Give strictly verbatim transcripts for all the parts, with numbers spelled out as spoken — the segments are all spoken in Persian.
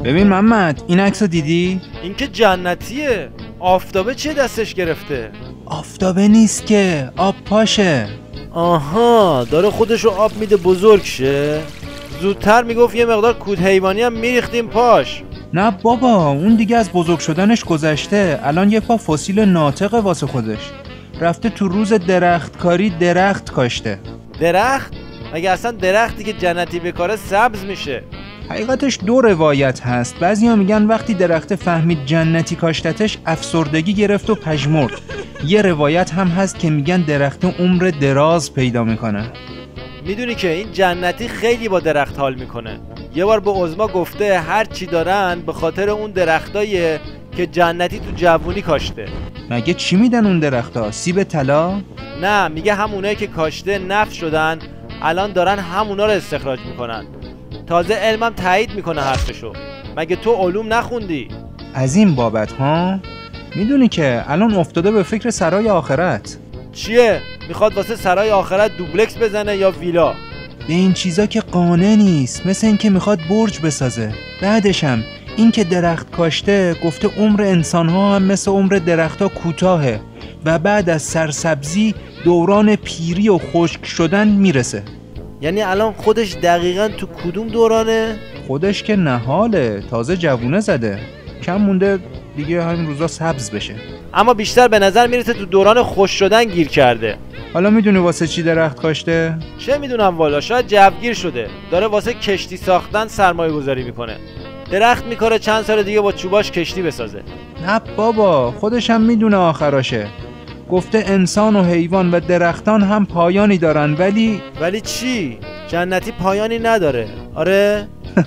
ببین محمد، این عکسو دیدی؟ این که جنتیه. آفتابه چه دستش گرفته؟ آفتابه نیست که، آب پاشه. آها، داره خودشو آب میده بزرگ شه. زودتر میگفت یه مقدار کود حیوانی هم میریختیم پاش. نه بابا، اون دیگه از بزرگ شدنش گذشته. الان یه پا فسیل ناطقه واسه خودش. رفته تو روز درختکاری درخت کاشته. درخت؟ مگه اصلا درختی که جنتی بکاره سبز میشه؟ حقیقتش دو روایت هست. بعضیا میگن وقتی درخت فهمید جنتی کاشتتش افسردگی گرفت و پژمرد. یه روایت هم هست که میگن درخت عمر دراز پیدا میکنه. میدونی که این جنتی خیلی با درخت حال میکنه. یه بار به عظما گفته هر چی دارن به خاطر اون درختاییه که جنتی تو جوونی کاشته. مگه چی میدن اون درختا؟ سیب طلا؟ نه، میگه همونایی که کاشته نفت شدن الان دارن همونا رو استخراج میکنن. تازه علمم تایید میکنه حرفشو. مگه تو علوم نخوندی؟ از این بابت ها؟ میدونی که الان افتاده به فکر سرای آخرت. چیه؟ میخواد واسه سرای آخرت دوبلکس بزنه یا ویلا؟ به این چیزا که قانع نیست. مثل این که میخواد برج بسازه. بعدشم این که درخت کاشته گفته عمر انسانها هم مثل عمر درختها کوتاهه و بعد از سرسبزی دوران پیری و خشک شدن میرسه. یعنی الان خودش دقیقاً تو کدوم دورانه؟ خودش که نهاله، تازه جوونه زده. کم مونده دیگه همین روزا سبز بشه. اما بیشتر به نظر میرسه تو دوران خشک شدن گیر کرده. حالا میدونی واسه چی درخت کاشته؟ چه میدونم والا، شاید جوگیر شده. داره واسه کشتی ساختن سرمایه گذاری میکنه. درخت میکاره چند سال دیگه با چوباش کشتی بسازه. نه بابا، خودش هم میدونه آخراشه. گفته انسان و حیوان و درختان هم پایانی دارن. ولی ولی چی؟ جنتی پایانی نداره. آره؟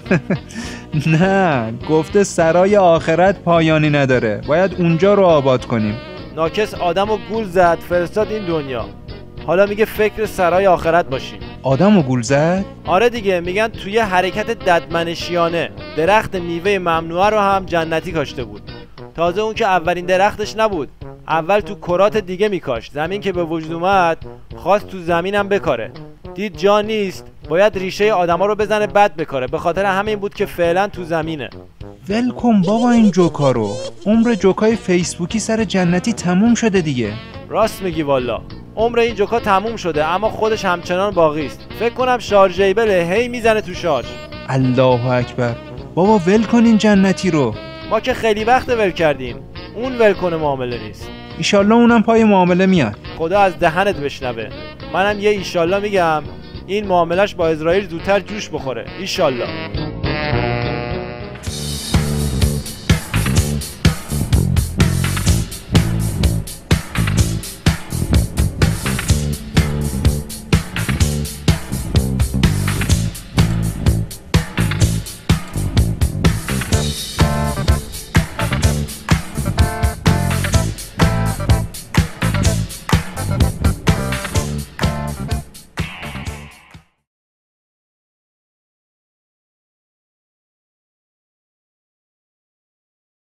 نه، گفته سرای آخرت پایانی نداره. باید اونجا رو آباد کنیم. ناکس آدمو گول زد فرستاد این دنیا. حالا میگه فکر سرای آخرت باشیم. آدمو گول زد؟ آره دیگه، میگن توی حرکت ددمنشیانه درخت میوه ممنوعه رو هم جنتی کاشته بود. تازه اون که اولین درختش نبود. اول تو کرات دیگه میکاشت. زمین که به وجود اومد خواست تو زمینم بکاره. دید جا نیست، باید ریشه آدما رو بزنه بد بکاره. به خاطر همین بود که فعلا تو زمینه. ول کن بابا این جوکا رو. عمر جوکای فیسبوکی سر جنتی تموم شده دیگه. راست میگی والا، عمر این جوکا تموم شده اما خودش همچنان باقی است. فکر کنم شارژیبله، هی میزنه تو شارژ. الله اکبر. بابا ول کن این جنتی رو. ما که خیلی وقت ول کردیم. اون ول کنه معامله نیست. ایشالله اونم پای معامله میاد. خدا از دهنت بشنوه. منم یه ایشالله میگم این معاملش با اسرائیل زودتر جوش بخوره. ایشالله.